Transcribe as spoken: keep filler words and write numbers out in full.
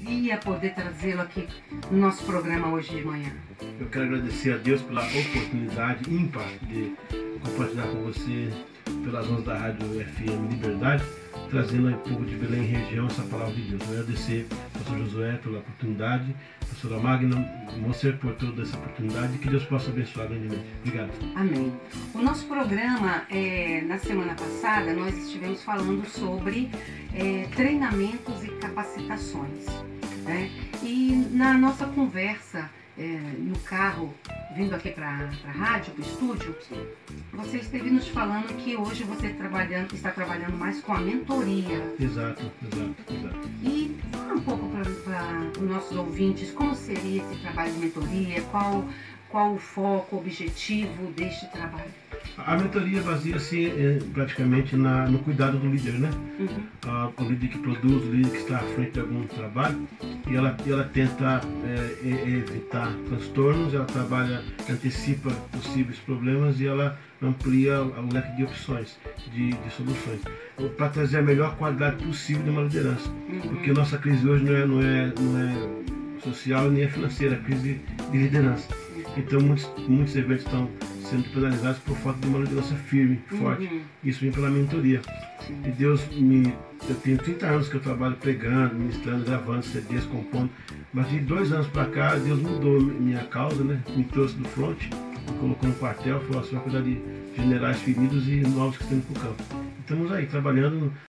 alegria poder trazê-lo aqui no nosso programa hoje de manhã. Eu quero agradecer a Deus pela oportunidade ímpar de compartilhar com você, pelas ondas da Rádio F M Liberdade, trazendo ao povo de Belém e região essa palavra de Deus. Eu quero agradecer ao pastor Josué pela oportunidade, a pastora Magna, você por toda essa oportunidade, que Deus possa abençoar grandemente. Obrigado. Amém. O nosso programa, é, na semana passada, nós estivemos falando sobre é, treinamentos e capacitações, né? E na nossa conversa, é, no carro, vindo aqui para a rádio, para o estúdio, você esteve nos falando que hoje você trabalhando, está trabalhando mais com a mentoria. Exato, exato, exato. E fala um pouco para os nossos ouvintes como seria esse trabalho de mentoria, qual, qual o foco, o objetivo deste trabalho. A mentoria baseia-se eh, praticamente na, no cuidado do líder, né? Uhum. Ah, o líder que produz, o líder que está à frente de algum trabalho, e ela, ela tenta eh, evitar transtornos, ela trabalha, antecipa possíveis problemas e ela amplia o leque de opções, de, de soluções, para trazer a melhor qualidade possível de uma liderança. Uhum. Porque nossa crise hoje não é, não é, não é social nem é financeira, é crise de liderança. Então muitos, muitos eventos estão sendo penalizados por falta de uma liderança firme, forte. Uhum. Isso vem pela mentoria. Sim. E Deus me... Eu tenho trinta anos que eu trabalho pregando, ministrando, gravando C Ds, compondo. Mas de dois anos para cá, Deus mudou minha causa, né? Me trouxe do front, me colocou no quartel, falou assim, vai cuidar de generais feridos e novos que estão indo para o campo. Estamos aí, trabalhando